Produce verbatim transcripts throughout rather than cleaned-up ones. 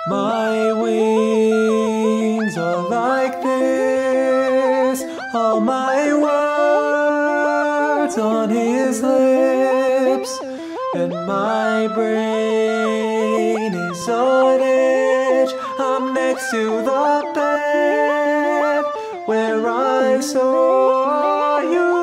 My wings are like this, all my words on his lips, and my brain is on edge. I'm next to the bed where I saw you.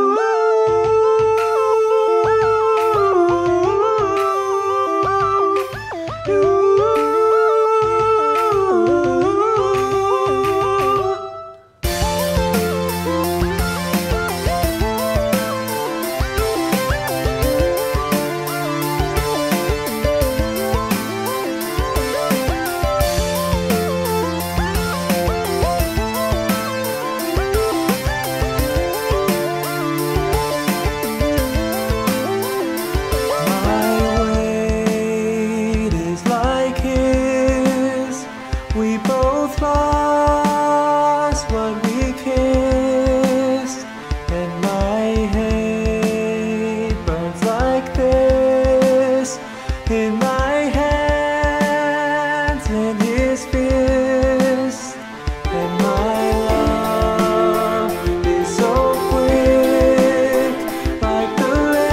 We both lost what we kissed, and my hate burns like this in my hands and his fist, and my love is so quick, like the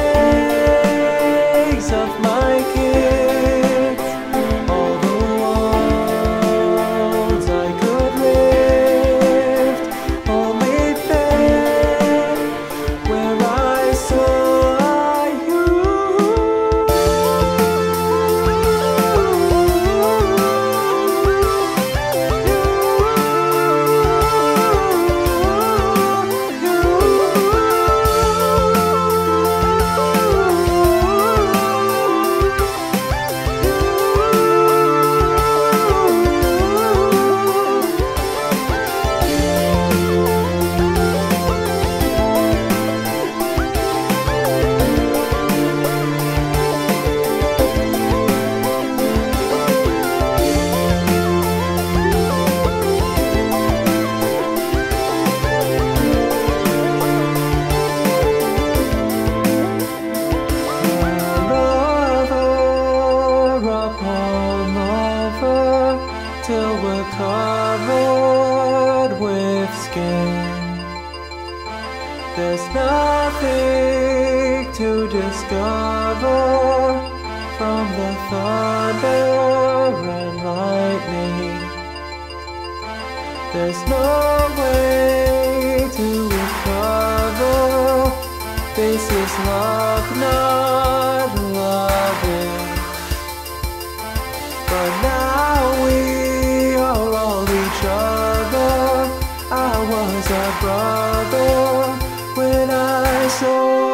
legs of my kids. Till we're covered with skin. There's nothing to discover from the thunder and lightning. There's no way to recover. This is love, not loving. But now we are all each other. I was a brother when I saw